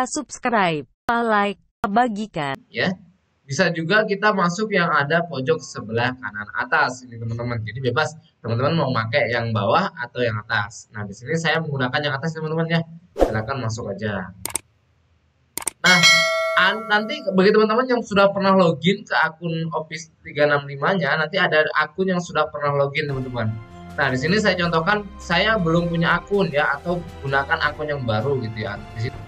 lupa subscribe, like, bagikan. Ya, bisa juga kita masuk yang ada pojok sebelah kanan atas ini teman-teman. Jadi bebas teman-teman mau pakai yang bawah atau yang atas. Nah, di sini saya menggunakan yang atas teman-teman ya. Silakan masuk aja. Nah, nanti bagi teman-teman yang sudah pernah login ke akun Office 365-nya, nanti ada akun yang sudah pernah login teman-teman. Nah, di sini saya contohkan saya belum punya akun ya, atau gunakan akun yang baru gitu ya. Di sini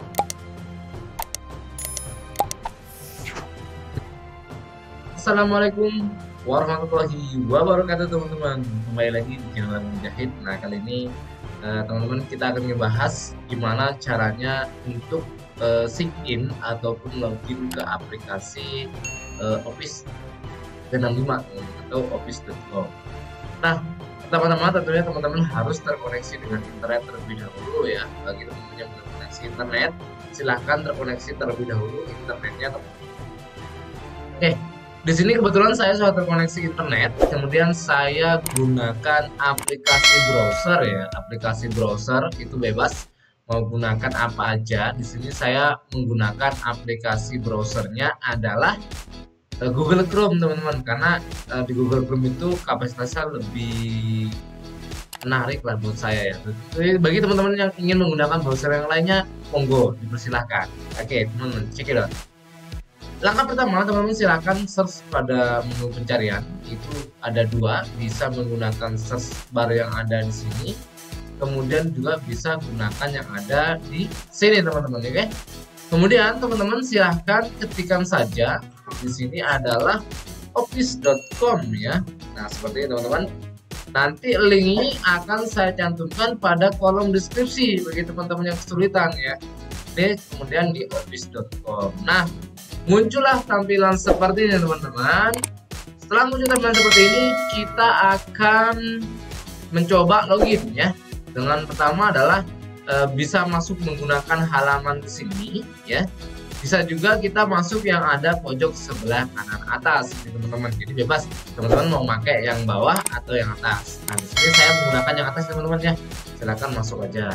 Assalamualaikum warahmatullahi wabarakatuh teman-teman. Kembali lagi di channel Mujahid. Nah, kali ini teman-teman kita akan ngebahas gimana caranya untuk sign in ataupun login ke aplikasi Office 365 atau office.com. Nah, teman-teman tentunya teman-teman harus terkoneksi dengan internet terlebih dahulu ya. Bagi teman-teman yang belum koneksi internet, silahkan terkoneksi terlebih dahulu internetnya teman-teman. Oke. Di sini kebetulan saya sudah terkoneksi internet, kemudian saya gunakan aplikasi browser ya. Aplikasi browser itu bebas mau gunakan apa aja. Di sini saya menggunakan aplikasi browsernya adalah Google Chrome teman-teman, karena di Google Chrome itu kapasitasnya lebih menarik lah buat saya ya. Jadi, bagi teman-teman yang ingin menggunakan browser yang lainnya, monggo dipersilahkan. Oke teman-teman, check it out. Langkah pertama, teman-teman silakan search pada menu pencarian. Itu ada dua, bisa menggunakan search bar yang ada di sini, kemudian juga bisa gunakan yang ada di sini teman-teman, oke? Kemudian teman-teman silahkan ketikkan saja di sini adalah office.com ya. Nah, seperti ini teman-teman. Nanti link ini akan saya cantumkan pada kolom deskripsi bagi teman-teman yang kesulitan ya. Ini kemudian di office.com. Nah, muncullah tampilan seperti ini teman-teman. Setelah muncul tampilan seperti ini, kita akan mencoba login ya. Dengan pertama adalah bisa masuk menggunakan halaman di sini ya. Bisa juga kita masuk yang ada pojok sebelah kanan atas teman-teman. Jadi bebas teman-teman mau pakai yang bawah atau yang atas. Nah, di sini saya menggunakan yang atas teman-teman ya. Silakan masuk aja.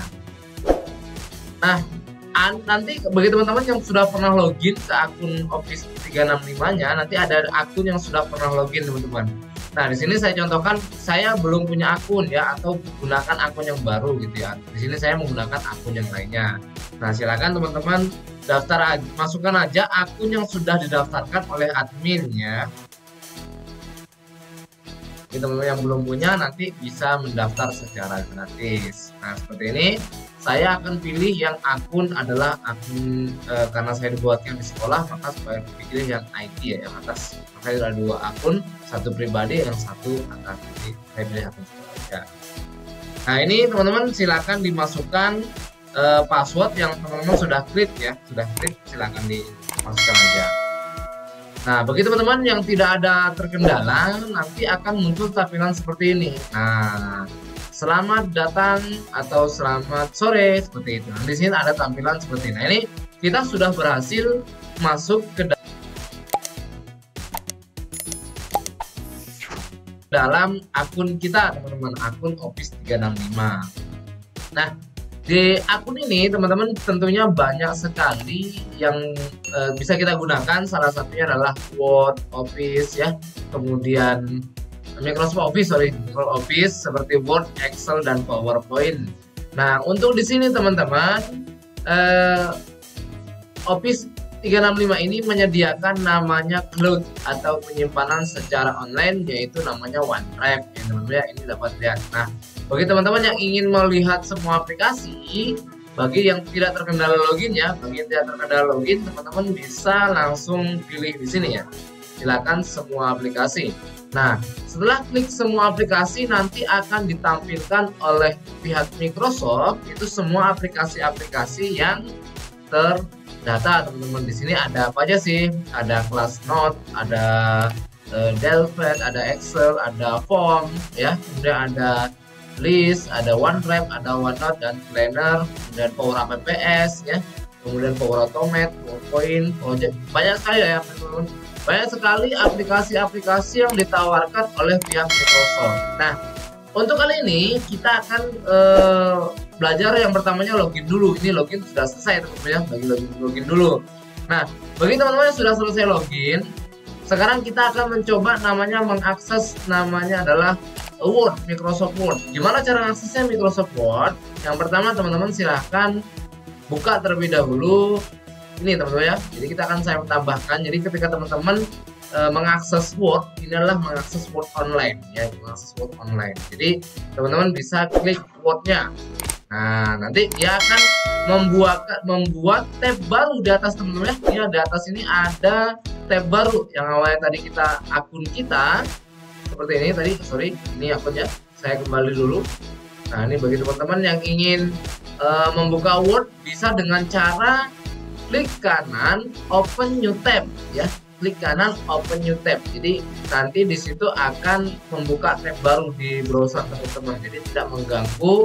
Nah, nanti bagi teman-teman yang sudah pernah login ke akun Office 365-nya, nanti ada akun yang sudah pernah login teman-teman. Nah, di sini saya contohkan saya belum punya akun ya, atau gunakan akun yang baru gitu ya. Di sini saya menggunakan akun yang lainnya. Nah, silakan teman-teman daftar aja, masukkan aja akun yang sudah didaftarkan oleh adminnya. Teman-teman yang belum punya nanti bisa mendaftar secara gratis. Nah, seperti ini. Saya akan pilih yang akun adalah akun karena saya dibuatkan di sekolah, maka saya pilih yang IT ya, yang atas. Maka ada dua akun, satu pribadi, yang satu akan saya pilih akun sekolah. Nah, ini teman-teman silakan dimasukkan password yang teman-teman sudah klik ya, silakan dimasukkan aja. Nah, bagi teman-teman yang tidak ada terkendala, nanti akan muncul tampilan seperti ini. Nah, selamat datang atau selamat sore seperti itu. Nah, di sini ada tampilan seperti ini. Nah, ini kita sudah berhasil masuk ke dalam akun kita teman-teman, akun Office 365. Nah, di akun ini teman-teman tentunya banyak sekali yang bisa kita gunakan. Salah satunya adalah Word, Office ya, kemudian Microsoft Office seperti Word, Excel, dan PowerPoint. Nah, untuk di sini teman-teman, Office 365 ini menyediakan namanya cloud atau penyimpanan secara online, yaitu namanya OneDrive. Ya, teman-teman, ini dapat lihat. Nah, bagi teman-teman yang ingin melihat semua aplikasi, bagi yang tidak terkendala login ya, teman-teman bisa langsung pilih di sini ya. Silakan semua aplikasi. Nah, setelah klik semua aplikasi, nanti akan ditampilkan oleh pihak Microsoft itu semua aplikasi-aplikasi yang terdata teman-teman. Di sini ada apa aja sih? Ada ClassNote, ada Delphi, ada Excel, ada Form ya, kemudian ada List, ada OneDrive, ada OneNote, dan Planner, dan Power APPS ya, kemudian Power Automate, PowerPoint, Project, banyak sekali ya teman-teman. Banyak sekali aplikasi-aplikasi yang ditawarkan oleh pihak Microsoft. Nah, Untuk kali ini kita akan belajar yang pertamanya login dulu. Ini login sudah selesai teman-teman ya, bagi login dulu. Nah, bagi teman-teman yang sudah selesai login, sekarang kita akan mencoba namanya mengakses namanya adalah Word, Microsoft Word. Gimana cara mengaksesnya Microsoft Word? Yang pertama teman-teman silahkan buka terlebih dahulu ini teman-teman ya. Jadi kita akan saya tambahkan. Jadi ketika teman-teman mengakses Word, ini adalah mengakses Word online ya, mengakses Word online. Jadi teman-teman bisa klik Word-nya. Nah, nanti dia akan membuat tab baru di atas teman-teman ya. Ini di atas ini ada tab baru yang awalnya tadi kita akun kita seperti ini tadi, sorry, ini akunnya. Saya kembali dulu. Nah, ini bagi teman-teman yang ingin membuka Word bisa dengan cara klik kanan open new tab ya. Klik kanan open new tab. Jadi nanti di situ akan membuka tab baru di browser teman-teman. Jadi tidak mengganggu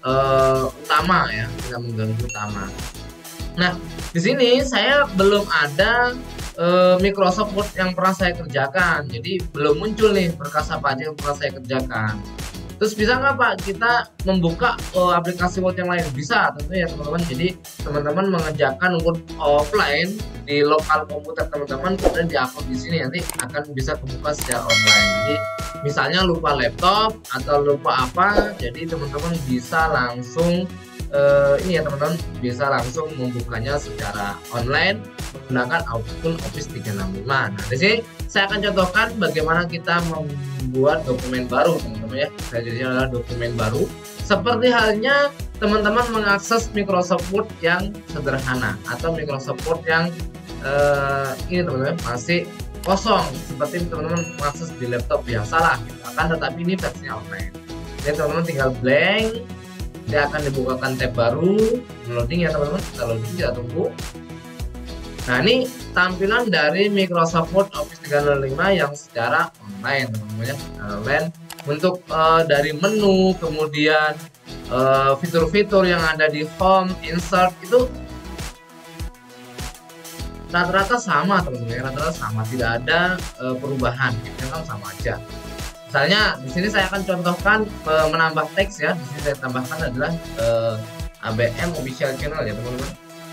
utama ya, tidak mengganggu utama. Nah, di sini saya belum ada Microsoft Word yang pernah saya kerjakan. Jadi belum muncul nih berkas apa aja yang pernah saya kerjakan. Terus bisa nggak Pak kita membuka aplikasi Word yang lain? Bisa tentunya ya teman-teman. Jadi teman-teman mengerjakan Word offline di lokal komputer teman-teman, kemudian di upload di sini nanti akan bisa terbuka secara online. Jadi misalnya lupa laptop atau lupa apa, jadi teman-teman bisa langsung ini ya teman-teman, bisa langsung membukanya secara online menggunakan akun Office 365. Nah, di sini saya akan contohkan bagaimana kita membuat dokumen baru teman-teman ya. Saya jadinya adalah dokumen baru. Seperti halnya teman-teman mengakses Microsoft Word yang sederhana atau Microsoft Word yang ini teman-teman masih kosong seperti teman-teman mengakses di laptop biasa lah gitu. Akan tetapi ini versinya online. Jadi teman-teman tinggal blank, dia akan dibukakan tab baru, loading ya teman-teman. Kita loading, kita tunggu. Nah, ini tampilan dari Microsoft Word Office 365 yang secara online teman-teman ya. Online untuk dari menu, kemudian fitur-fitur yang ada di home, insert itu rata-rata sama teman-teman, rata-rata sama, tidak ada perubahan, memang sama aja. Misalnya di sini saya akan contohkan menambah teks ya. Di sini saya tambahkan adalah ABM official channel ya teman-teman.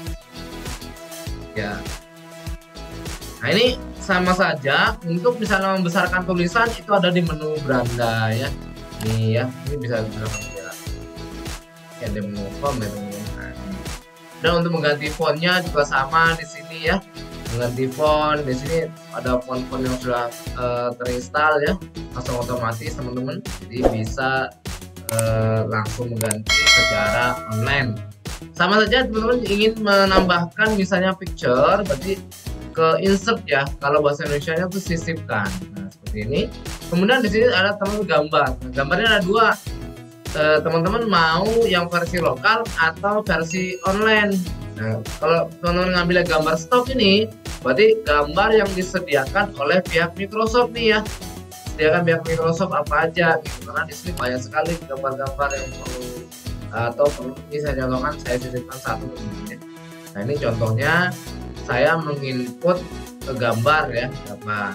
Ya. Nah, ini sama saja. Untuk misalnya membesarkan tulisan itu ada di menu beranda ya. Ini ya, ini bisa digunakan ya. Ya, di menu home ya teman-teman. Nah, dan untuk mengganti fontnya juga sama di sini ya. Mengganti font di sini ada font-font yang sudah terinstall ya, langsung otomatis teman-teman. Jadi bisa langsung mengganti secara online. Sama saja teman-teman ingin menambahkan misalnya picture, berarti ke insert ya. Kalau bahasa Indonesia-nya itu sisipkan. Nah, seperti ini. Kemudian di sini ada teman gambar. Nah, gambarnya ada dua. Teman-teman mau yang versi lokal atau versi online. Nah, kalau teman-teman ngambil gambar stok ini, berarti gambar yang disediakan oleh pihak Microsoft nih ya. Sediakan pihak Microsoft apa aja gitu. Karena di sini banyak sekali gambar-gambar yang perlu atau perlu ini saya contohkan, saya sisipkan satu ya. Nah, ini contohnya saya menginput ke gambar ya, gambar.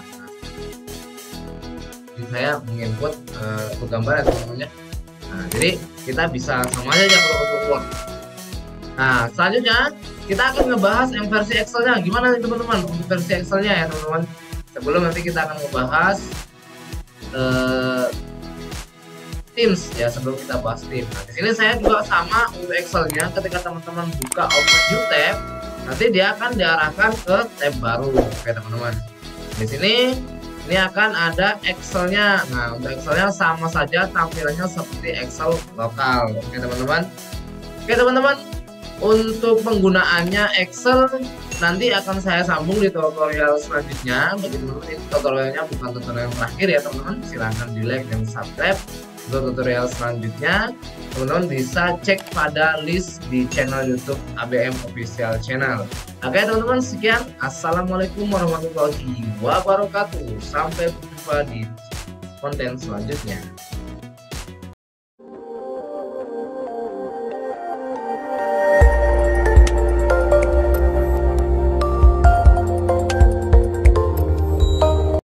Jadi saya menginput ke gambar ya teman-teman ya. Nah, jadi kita bisa sama aja kalau untuk Word. Nah, selanjutnya kita akan ngebahas yang versi Excel-nya. Gimana nih teman-teman untuk versi Excel-nya ya teman-teman. Sebelum nanti kita akan ngebahas Teams ya, sebelum kita bahas Teams. Nah, di sini saya juga sama untuk Excel-nya. Ketika teman-teman buka open new tab, nanti dia akan diarahkan ke tab baru. Oke teman-teman. Di sini ini akan ada Excel-nya. Nah, untuk Excel-nya sama saja tampilannya seperti Excel lokal. Oke teman-teman. Oke teman-teman, untuk penggunaannya Excel nanti akan saya sambung di tutorial selanjutnya. Bagi teman-teman, ini tutorialnya bukan tutorial yang terakhir ya teman-teman. Silahkan di like dan subscribe. Untuk tutorial selanjutnya teman-teman bisa cek pada list di channel YouTube ABM Official Channel. Oke teman-teman, sekian. Assalamualaikum warahmatullahi wabarakatuh. Sampai berjumpa di konten selanjutnya.